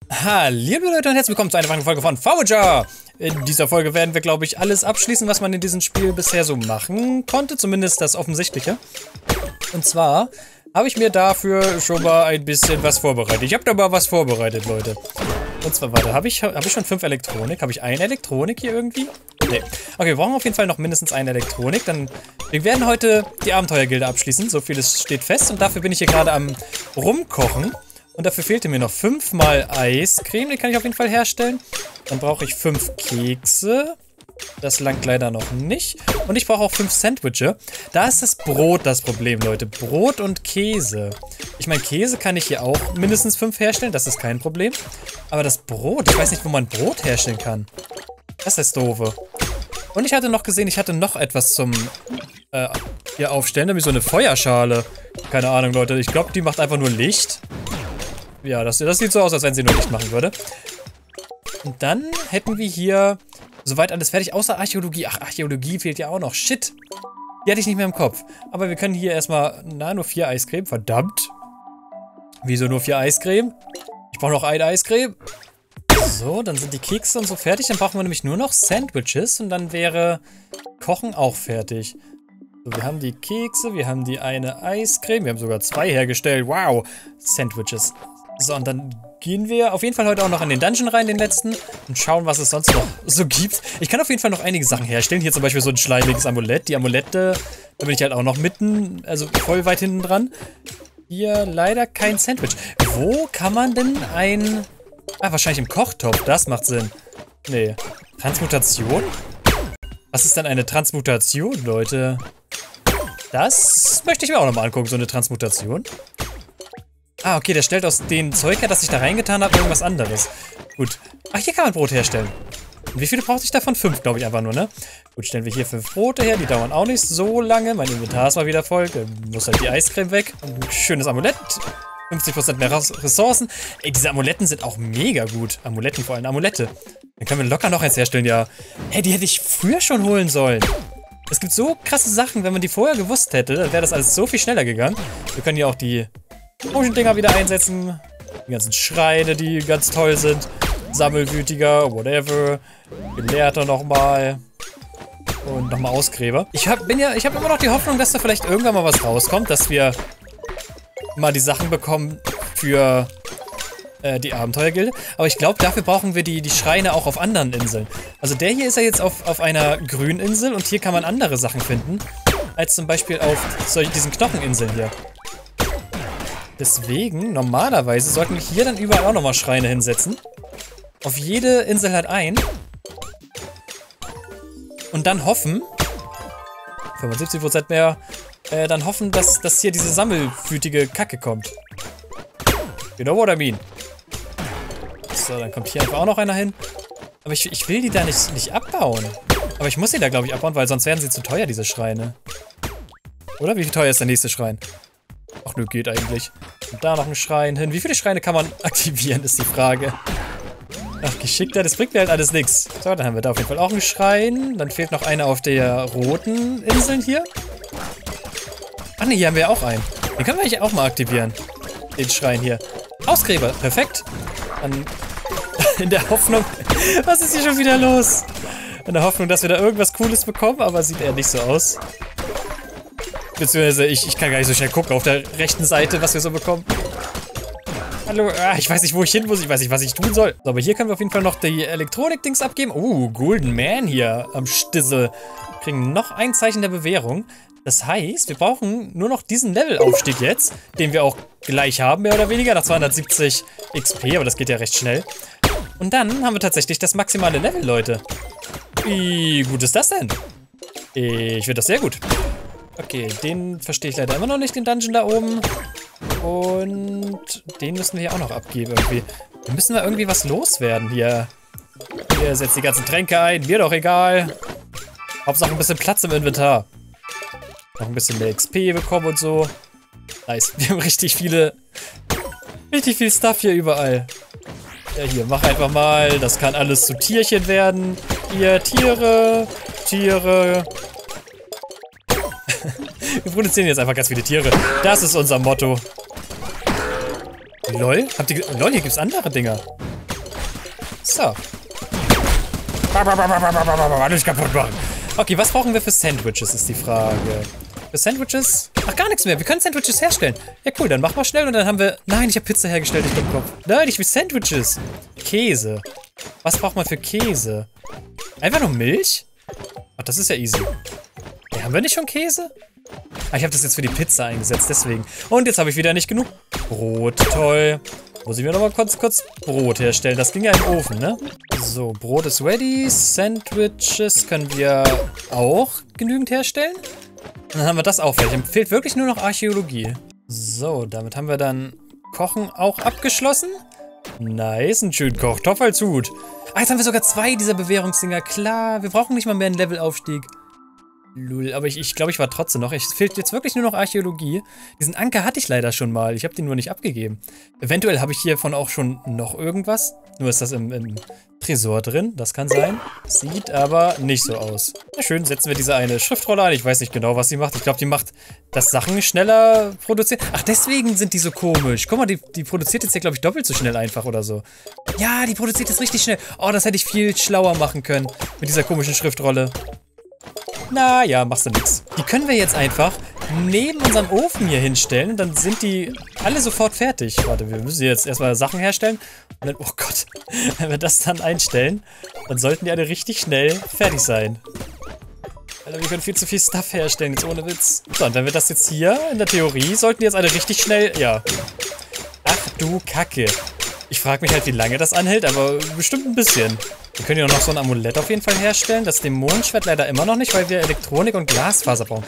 Liebe Leute und herzlich willkommen zu einer weiteren Folge von Forager. In dieser Folge werden wir, glaube ich, alles abschließen, was man in diesem Spiel bisher so machen konnte. Zumindest das Offensichtliche. Und zwar habe ich mir dafür schon mal ein bisschen was vorbereitet. Ich habe da mal was vorbereitet, Leute. Und zwar, warte, habe ich schon 5 Elektronik? Habe ich eine Elektronik hier irgendwie? Nee. Okay, wir brauchen auf jeden Fall noch mindestens eine Elektronik. Wir werden heute die Abenteuergilde abschließen. So vieles steht fest. Und dafür bin ich hier gerade am Rumkochen. Und dafür fehlte mir noch 5 mal Eiscreme. Die kann ich auf jeden Fall herstellen. Dann brauche ich 5 Kekse. Das langt leider noch nicht. Und ich brauche auch 5 Sandwiches. Da ist das Brot das Problem, Leute. Brot und Käse. Ich meine, Käse kann ich hier auch mindestens 5 herstellen. Das ist kein Problem. Aber das Brot, ich weiß nicht, wo man Brot herstellen kann. Das ist das Doofe. Und ich hatte noch gesehen, ich hatte noch etwas zum hier aufstellen. Nämlich so eine Feuerschale. Keine Ahnung, Leute. Ich glaube, die macht einfach nur Licht. Ja, das sieht so aus, als wenn sie nur Licht machen würde. Und dann hätten wir hier soweit alles fertig, außer Archäologie. Ach, Archäologie fehlt ja auch noch. Shit. Die hatte ich nicht mehr im Kopf. Aber wir können hier erstmal, nur 4 Eiscreme. Verdammt. Wieso nur 4 Eiscreme? Ich brauche noch ein Eiscreme. So, dann sind die Kekse und so fertig. Dann brauchen wir nämlich nur noch Sandwiches. Und dann wäre Kochen auch fertig. So, wir haben die Kekse, wir haben die eine Eiscreme. Wir haben sogar 2 hergestellt. Wow. Sandwiches. So, und dann gehen wir auf jeden Fall heute auch noch in den Dungeon rein, den letzten, und schauen, was es sonst noch so gibt. Ich kann auf jeden Fall noch einige Sachen herstellen. Hier zum Beispiel so ein schleimiges Amulett. Die Amulette, da bin ich halt auch noch mitten, also voll weit hinten dran. Hier leider kein Sandwich. Wo kann man denn ein... Ah, wahrscheinlich im Kochtopf. Das macht Sinn. Nee. Transmutation? Was ist denn eine Transmutation, Leute? Das möchte ich mir auch nochmal angucken, so eine Transmutation. Ah, okay, der stellt aus dem Zeug her, das ich da reingetan habe, irgendwas anderes. Gut. Ach, hier kann man Brot herstellen. Und wie viele brauche ich davon? 5, glaube ich, einfach nur, ne? Gut, stellen wir hier 5 Brote her. Die dauern auch nicht so lange. Mein Inventar ist mal wieder voll. Muss halt die Eiscreme weg. Ein schönes Amulett. 50% mehr Ressourcen. Ey, diese Amuletten sind auch mega gut. Amuletten, vor allem Amulette. Dann können wir locker noch eins herstellen, ja. Hey, die hätte ich früher schon holen sollen. Es gibt so krasse Sachen, wenn man die vorher gewusst hätte, dann wäre das alles so viel schneller gegangen. Wir können hier auch die Potion-Dinger wieder einsetzen. Die ganzen Schreine, die ganz toll sind. Sammelwütiger, whatever. Gelehrter nochmal. Und nochmal Ausgräber. Ich hab immer noch die Hoffnung, dass da vielleicht irgendwann mal was rauskommt, dass wir mal die Sachen bekommen für die Abenteuergilde. Aber ich glaube, dafür brauchen wir die Schreine auch auf anderen Inseln. Also der hier ist ja jetzt auf einer grünen Insel und hier kann man andere Sachen finden, als zum Beispiel auf diesen Knocheninseln hier. Deswegen, normalerweise sollten wir hier dann überall auch nochmal Schreine hinsetzen. Auf jede Insel halt ein. Und dann hoffen, 75% mehr, dann hoffen, dass hier diese sammelwütige Kacke kommt. You know what I mean? So, dann kommt hier einfach auch noch einer hin. Aber ich will die da nicht abbauen. Aber ich muss sie da, glaube ich, abbauen, weil sonst werden sie zu teuer, diese Schreine. Oder? Wie viel teuer ist der nächste Schrein? Ach nö, geht eigentlich. Und da noch ein Schrein hin. Wie viele Schreine kann man aktivieren, ist die Frage. Ach, geschickter, das bringt mir halt alles nichts. So, dann haben wir da auf jeden Fall auch einen Schrein. Dann fehlt noch einer auf der roten Insel hier. Ach ne, hier haben wir auch einen. Den können wir eigentlich auch mal aktivieren. Den Schrein hier. Ausgräber, perfekt. Dann in der Hoffnung... Was ist hier schon wieder los? In der Hoffnung, dass wir da irgendwas Cooles bekommen, aber sieht eher nicht so aus. Beziehungsweise ich kann gar nicht so schnell gucken auf der rechten Seite, was wir so bekommen. Hallo, ich weiß nicht, wo ich hin muss. Ich weiß nicht, was ich tun soll. So, aber hier können wir auf jeden Fall noch die Elektronik-Dings abgeben. Golden Man hier am Stissel. Wir kriegen noch ein Zeichen der Bewährung. Das heißt, wir brauchen nur noch diesen Levelaufstieg jetzt, den wir auch gleich haben, mehr oder weniger, nach 270 XP, aber das geht ja recht schnell. Und dann haben wir tatsächlich das maximale Level, Leute. Wie gut ist das denn? Ich finde das sehr gut. Okay, den verstehe ich leider immer noch nicht, den Dungeon da oben. Und den müssen wir hier auch noch abgeben irgendwie. Da müssen wir irgendwie was loswerden hier. Hier setzt die ganzen Tränke ein, mir doch egal. Hauptsache ein bisschen Platz im Inventar. Noch ein bisschen mehr XP bekommen und so. Nice, wir haben richtig viel Stuff hier überall. Ja, hier, mach einfach mal. Das kann alles zu Tierchen werden. Hier, Tiere. Wir produzieren jetzt einfach ganz viele Tiere. Das ist unser Motto. LOL? Lol, hier gibt's andere Dinger. So. Alles kaputt machen. Okay, was brauchen wir für Sandwiches, ist die Frage. Für Sandwiches? Ach, gar nichts mehr. Wir können Sandwiches herstellen. Ja, cool, dann mach mal schnell und dann haben wir... Nein, ich habe Pizza hergestellt, ich bin im Kopf. Nein, ich will Sandwiches. Käse. Was braucht man für Käse? Einfach nur Milch? Ach, das ist ja easy. Ja, haben wir nicht schon Käse? Ah, ich habe das jetzt für die Pizza eingesetzt, deswegen. Und jetzt habe ich wieder nicht genug Brot. Toll. Muss ich mir nochmal kurz Brot herstellen. Das ging ja im Ofen, ne? So, Brot ist ready. Sandwiches können wir auch genügend herstellen. Und dann haben wir das auch fertig. Fehlt wirklich nur noch Archäologie. So, damit haben wir dann Kochen auch abgeschlossen. Nice, einen schönen Kochtopf als Hut. Ah, jetzt haben wir sogar 2 dieser Bewährungsdinger. Klar, wir brauchen nicht mal mehr einen Levelaufstieg. Lul, aber ich glaube, ich war trotzdem noch. Es fehlt jetzt wirklich nur noch Archäologie. Diesen Anker hatte ich leider schon mal. Ich habe den nur nicht abgegeben. Eventuell habe ich hiervon auch schon noch irgendwas. Nur ist das im Tresor drin. Das kann sein. Sieht aber nicht so aus. Na schön, setzen wir diese eine Schriftrolle ein. Ich weiß nicht genau, was sie macht. Ich glaube, die macht, dass Sachen schneller produzieren. Ach, deswegen sind die so komisch. Guck mal, die produziert jetzt hier, glaube ich, doppelt so schnell einfach oder so. Ja, die produziert jetzt richtig schnell. Oh, das hätte ich viel schlauer machen können. Mit dieser komischen Schriftrolle. Naja, machst du nix. Die können wir jetzt einfach neben unserem Ofen hier hinstellen und dann sind die alle sofort fertig. Warte, wir müssen jetzt erstmal Sachen herstellen. Und dann, oh Gott, wenn wir das dann einstellen, dann sollten die alle richtig schnell fertig sein. Alter, wir können viel zu viel Stuff herstellen, jetzt ohne Witz. So, und wenn wir das jetzt hier, in der Theorie, sollten die jetzt alle richtig schnell, ja. Ach du Kacke. Ich frage mich halt, wie lange das anhält, aber bestimmt ein bisschen. Wir können ja noch so ein Amulett auf jeden Fall herstellen. Das Dämonenschwert leider immer noch nicht, weil wir Elektronik und Glasfaser brauchen.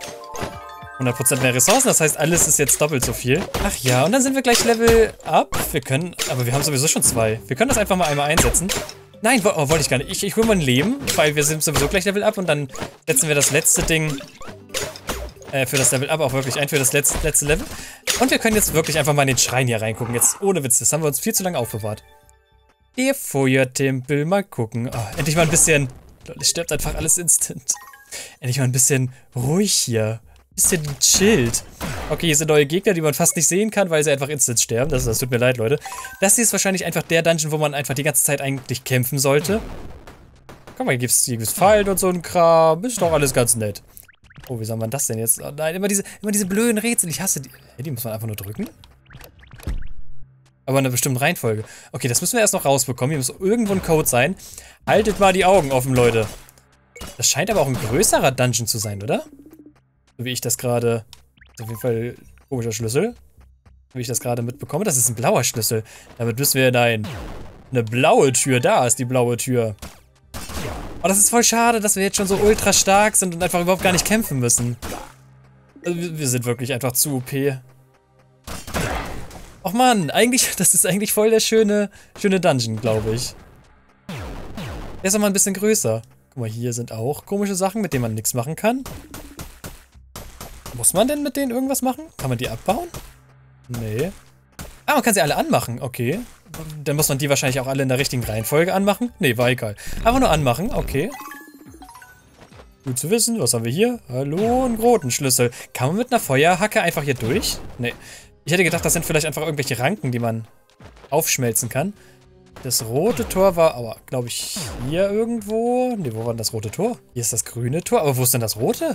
100% mehr Ressourcen, das heißt, alles ist jetzt doppelt so viel. Ach ja, und dann sind wir gleich Level up. Wir können, aber wir haben sowieso schon 2. Wir können das einfach mal einmal einsetzen. Nein, wollte ich gar nicht. Ich hole mal ein Leben, weil wir sind sowieso gleich Level up und dann setzen wir das letzte Ding für das Level up auch wirklich ein, für das letzte Level. Und wir können jetzt wirklich einfach mal in den Schrein hier reingucken. Jetzt ohne Witz, das haben wir uns viel zu lange aufbewahrt. Der Feuertempel, mal gucken. Oh, endlich mal ein bisschen... Es stirbt einfach alles instant. Endlich mal ein bisschen ruhig hier. Ein bisschen chillt. Okay, hier sind neue Gegner, die man fast nicht sehen kann, weil sie einfach instant sterben. Das tut mir leid, Leute. Das hier ist wahrscheinlich einfach der Dungeon, wo man einfach die ganze Zeit eigentlich kämpfen sollte. Guck mal, hier gibt's Fallen und so ein Kram. Ist doch alles ganz nett. Oh, wie soll man das denn jetzt? Oh nein, immer diese blöden Rätsel. Ich hasse die. Hey, die muss man einfach nur drücken. Aber in einer bestimmten Reihenfolge. Okay, das müssen wir erst noch rausbekommen. Hier muss irgendwo ein Code sein. Haltet mal die Augen offen, Leute. Das scheint aber auch ein größerer Dungeon zu sein, oder? So wie ich das gerade... Auf jeden Fall ein komischer Schlüssel. Wie ich das gerade mitbekomme. Das ist ein blauer Schlüssel. Damit müssen wir hinein. Eine blaue Tür. Da ist die blaue Tür. Oh, das ist voll schade, dass wir jetzt schon so ultra stark sind und einfach überhaupt gar nicht kämpfen müssen. Also, wir sind wirklich einfach zu OP. Och man, das ist eigentlich voll der schöne Dungeon, glaube ich. Der ist auch mal ein bisschen größer. Guck mal, hier sind auch komische Sachen, mit denen man nichts machen kann. Muss man denn mit denen irgendwas machen? Kann man die abbauen? Nee. Ah, man kann sie alle anmachen, okay. Dann muss man die wahrscheinlich auch alle in der richtigen Reihenfolge anmachen. Nee, war egal. Einfach nur anmachen, okay. Gut zu wissen, was haben wir hier? Hallo, einen roten Schlüssel. Kann man mit einer Feuerhacke einfach hier durch? Nee. Ich hätte gedacht, das sind vielleicht einfach irgendwelche Ranken, die man aufschmelzen kann. Das rote Tor war, glaube ich, hier irgendwo. Ne, wo war denn das rote Tor? Hier ist das grüne Tor. Aber wo ist denn das rote?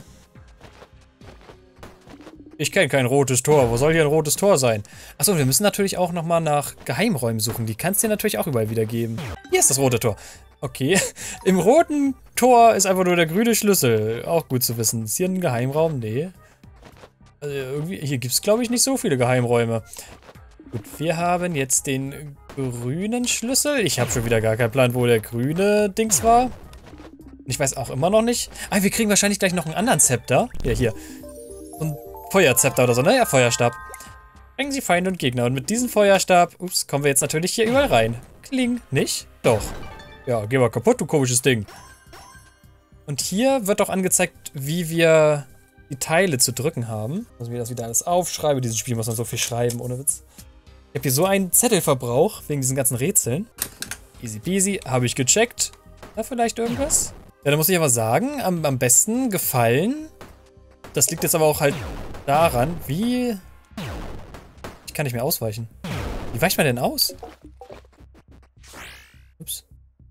Ich kenne kein rotes Tor. Wo soll hier ein rotes Tor sein? Achso, wir müssen natürlich auch nochmal nach Geheimräumen suchen. Die kann es dir natürlich auch überall wieder geben. Hier ist das rote Tor. Okay. Im roten Tor ist einfach nur der grüne Schlüssel. Auch gut zu wissen. Ist hier ein Geheimraum? Nee. Also irgendwie, hier gibt es, glaube ich, nicht so viele Geheimräume. Gut, wir haben jetzt den grünen Schlüssel. Ich habe schon wieder gar keinen Plan, wo der grüne Dings war. Ich weiß auch immer noch nicht. Ah, wir kriegen wahrscheinlich gleich noch einen anderen Zepter. Ja, hier. So ein Feuerzepter oder so, ne? Ja, Feuerstab. Bringen Sie Feinde und Gegner. Und mit diesem Feuerstab, ups, kommen wir jetzt natürlich hier überall rein. Kling, nicht? Doch. Ja, geh mal kaputt, du komisches Ding. Und hier wird auch angezeigt, wie wir die Teile zu drücken haben. Muss mir das wieder alles aufschreiben. Dieses Spiel muss man so viel schreiben, ohne Witz. Ich habe hier so einen Zettelverbrauch wegen diesen ganzen Rätseln. Easy peasy, habe ich gecheckt. Da vielleicht irgendwas? Ja, da muss ich aber sagen, am besten gefallen. Das liegt jetzt aber auch halt daran, wie... Ich kann nicht mehr ausweichen. Wie weicht man denn aus? Ups.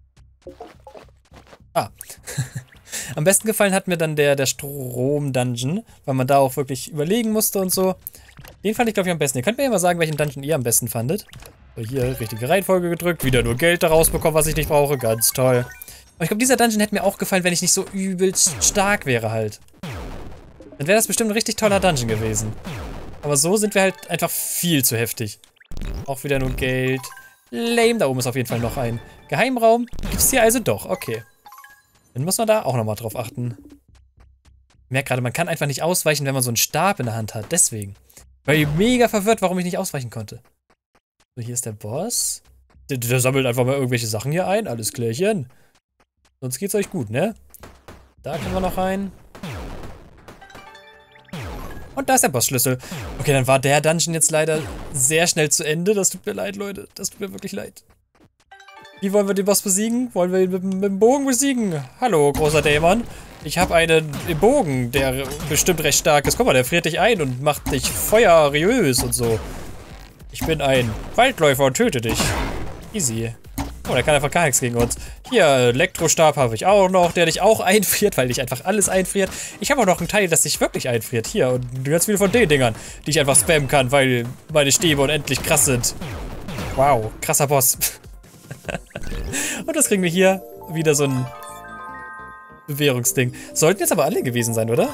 Ah. Am besten gefallen hat mir dann der Strom-Dungeon, weil man da auch wirklich überlegen musste und so. Den fand ich, glaube ich, am besten. Ihr könnt mir ja mal sagen, welchen Dungeon ihr am besten fandet. So, hier richtige Reihenfolge gedrückt, wieder nur Geld daraus bekommen, was ich nicht brauche. Ganz toll. Aber ich glaube, dieser Dungeon hätte mir auch gefallen, wenn ich nicht so übelst stark wäre halt. Dann wäre das bestimmt ein richtig toller Dungeon gewesen. Aber so sind wir halt einfach viel zu heftig. Auch wieder nur Geld. Lame, da oben ist auf jeden Fall noch ein Geheimraum. Gibt es hier also doch, okay. Dann muss man da auch nochmal drauf achten. Ich merke gerade, man kann einfach nicht ausweichen, wenn man so einen Stab in der Hand hat. Deswegen. Weil ich mega verwirrt, warum ich nicht ausweichen konnte. So, hier ist der Boss. Der sammelt einfach mal irgendwelche Sachen hier ein. Alles klärchen. Sonst geht's euch gut, ne? Da können wir noch rein. Und da ist der Bossschlüssel. Okay, dann war der Dungeon jetzt leider sehr schnell zu Ende. Das tut mir leid, Leute. Das tut mir wirklich leid. Wie wollen wir den Boss besiegen? Wollen wir ihn mit dem Bogen besiegen? Hallo, großer Dämon. Ich habe einen Bogen, der bestimmt recht stark ist. Guck mal, der friert dich ein und macht dich feuerriös und so. Ich bin ein Waldläufer und töte dich. Easy. Oh, der kann einfach gar nichts gegen uns. Hier, Elektrostab habe ich auch noch, der dich auch einfriert, weil dich einfach alles einfriert. Ich habe auch noch einen Teil, das dich wirklich einfriert. Hier, und ganz viele von den Dingern, die ich einfach spammen kann, weil meine Stäbe unendlich krass sind. Wow, krasser Boss. Und das kriegen wir hier. Wieder so ein Bewährungsding. Sollten jetzt aber alle gewesen sein, oder?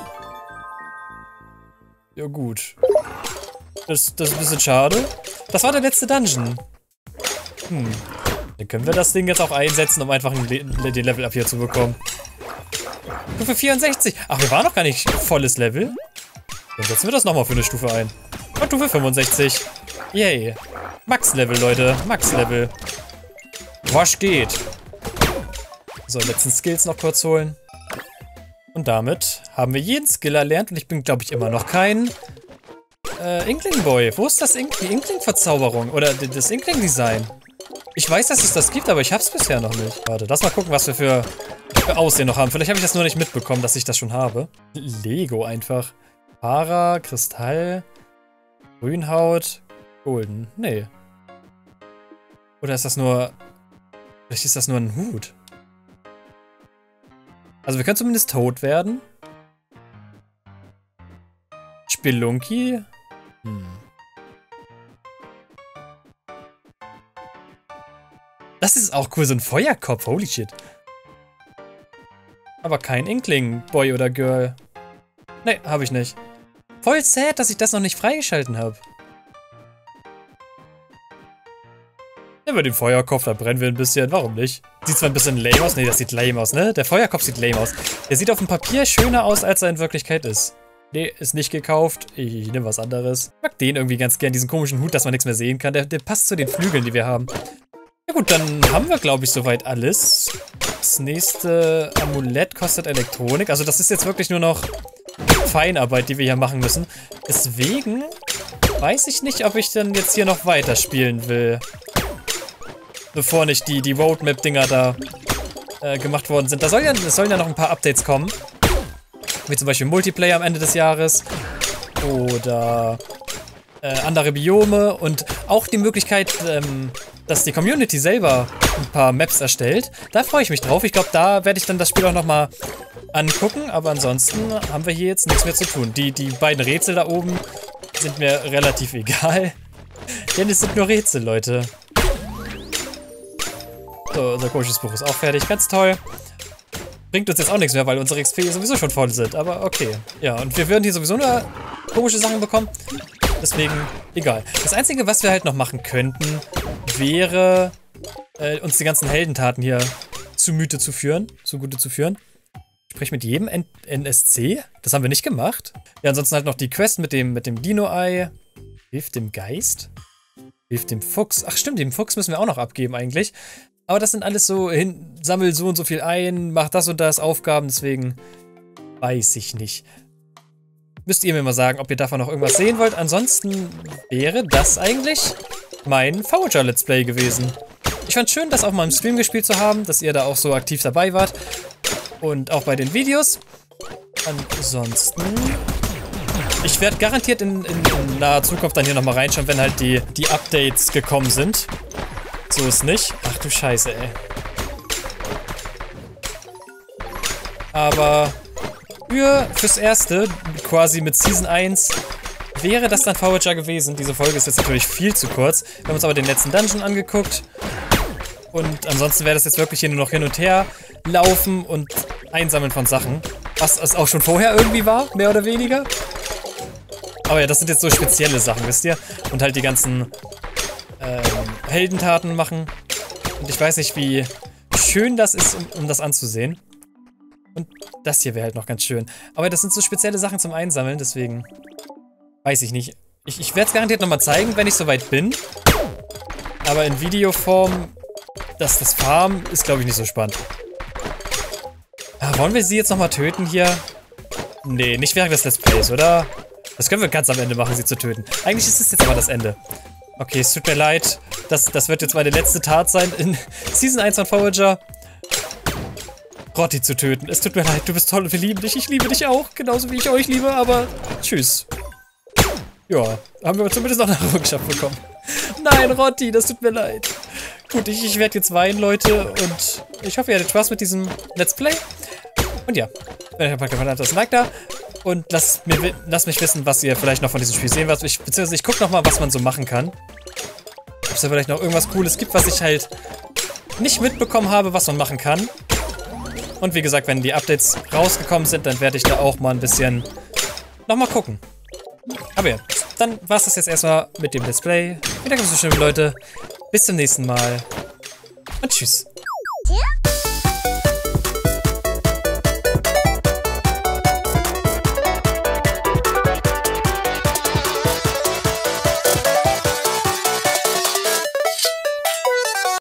Ja, gut. Das ist ein bisschen schade. Das war der letzte Dungeon. Dann können wir das Ding jetzt auch einsetzen, um einfach den Level up hier zu bekommen. Stufe 64. Ach, wir waren noch gar nicht volles Level. Dann setzen wir das nochmal für eine Stufe ein. Und Stufe 65. Yay. Max-Level, Leute. Max-Level. Was geht? So, letzten Skills noch kurz holen. Und damit haben wir jeden Skill erlernt. Und ich bin, glaube ich, immer noch kein Inkling Boy. Wo ist die Inkling-Verzauberung? Oder das Inkling-Design? Ich weiß, dass es das gibt, aber ich hab's bisher noch nicht. Warte, lass mal gucken, was wir für Aussehen noch haben. Vielleicht habe ich das nur nicht mitbekommen, dass ich das schon habe. Lego einfach. Para, Kristall, Grünhaut, Golden. Nee. Oder ist das nur... Vielleicht ist das nur ein Hut. Also wir können zumindest tot werden. Spelunky. Das ist auch cool, so ein Feuerkopf. Holy shit. Aber kein Inkling, Boy oder Girl. Nee, habe ich nicht. Voll sad, dass ich das noch nicht freigeschalten habe. Nehmen wir den Feuerkopf, da brennen wir ein bisschen. Warum nicht? Sieht zwar ein bisschen lame aus. Nee, das sieht lame aus, ne? Der Feuerkopf sieht lame aus. Der sieht auf dem Papier schöner aus, als er in Wirklichkeit ist. Nee, ist nicht gekauft. Ich nehme was anderes. Ich mag den irgendwie ganz gern, diesen komischen Hut, dass man nichts mehr sehen kann. Der passt zu den Flügeln, die wir haben. Ja gut, dann haben wir, glaube ich, soweit alles. Das nächste Amulett kostet Elektronik. Also das ist jetzt wirklich nur noch Feinarbeit, die wir hier machen müssen. Deswegen weiß ich nicht, ob ich dann jetzt hier noch weiterspielen will. Bevor nicht die Roadmap-Dinger da gemacht worden sind. Es sollen ja noch ein paar Updates kommen. Wie zum Beispiel Multiplayer am Ende des Jahres. Oder andere Biome. Und auch die Möglichkeit, dass die Community selber ein paar Maps erstellt. Da freue ich mich drauf. Ich glaube, da werde ich dann das Spiel auch nochmal angucken. Aber ansonsten haben wir hier jetzt nichts mehr zu tun. Die beiden Rätsel da oben sind mir relativ egal. Denn es sind nur Rätsel, Leute. So, unser komisches Buch ist auch fertig. Ganz toll. Bringt uns jetzt auch nichts mehr, weil unsere XP sowieso schon voll sind. Aber okay. Ja, und wir würden hier sowieso nur komische Sachen bekommen. Deswegen, egal. Das Einzige, was wir halt noch machen könnten, wäre, uns die ganzen Heldentaten hier zugute zu führen. Sprich mit jedem NSC. Das haben wir nicht gemacht. Ja, ansonsten halt noch die Quest mit dem Dino-Ei. Hilft dem Geist? Hilft dem Fuchs? Ach stimmt, den Fuchs müssen wir auch noch abgeben eigentlich. Aber das sind alles so, sammel so und so viel ein, mach das und das, Aufgaben, deswegen weiß ich nicht. Müsst ihr mir mal sagen, ob ihr davon noch irgendwas sehen wollt. Ansonsten wäre das eigentlich mein VOHger Let's Play gewesen. Ich fand schön, das auch mal im Stream gespielt zu haben, dass ihr da auch so aktiv dabei wart. Und auch bei den Videos. Ansonsten... Ich werde garantiert in naher Zukunft dann hier nochmal reinschauen, wenn halt die Updates gekommen sind. So ist nicht. Ach du Scheiße, ey. Aber fürs Erste, quasi mit Season 1, wäre das dann VHR gewesen. Diese Folge ist jetzt natürlich viel zu kurz. Wir haben uns aber den letzten Dungeon angeguckt. Und ansonsten wäre das jetzt wirklich hier nur noch hin und her laufen und einsammeln von Sachen. Was es auch schon vorher irgendwie war, mehr oder weniger. Aber ja, das sind jetzt so spezielle Sachen, wisst ihr? Und halt die ganzen Heldentaten machen. Und ich weiß nicht, wie schön das ist, um das anzusehen. Und das hier wäre halt noch ganz schön. Aber das sind so spezielle Sachen zum Einsammeln, deswegen weiß ich nicht. Ich werde es garantiert nochmal zeigen, wenn ich soweit bin. Aber in Videoform, das Farm ist, glaube ich, nicht so spannend. Wollen wir sie jetzt nochmal töten hier? Nee, nicht während des Let's Plays, oder? Das können wir ganz am Ende machen, sie zu töten. Eigentlich ist es jetzt aber das Ende. Okay, es tut mir leid. Das wird jetzt meine letzte Tat sein in Season 1 von VHR. Rotti zu töten. Es tut mir leid, du bist toll und wir lieben dich. Ich liebe dich auch, genauso wie ich euch liebe, aber tschüss. Ja, haben wir zumindest noch eine Errungenschaft bekommen. Nein, Rotti, das tut mir leid. Gut, ich werde jetzt weinen, Leute, und ich hoffe, ihr hattet Spaß mit diesem Let's Play. Und ja, wenn euch ein paar gefallen hat, lasst ein Like da. Und lasst mich wissen, was ihr vielleicht noch von diesem Spiel sehen wollt. Beziehungsweise ich gucke nochmal, was man so machen kann. Ob es da vielleicht noch irgendwas Cooles gibt, was ich halt nicht mitbekommen habe, was man machen kann. Und wie gesagt, wenn die Updates rausgekommen sind, dann werde ich da auch mal ein bisschen nochmal gucken. Aber ja, dann war es das jetzt erstmal mit dem Let's Play. Vielen Dank fürs Zuschauen, Leute. Bis zum nächsten Mal. Und tschüss.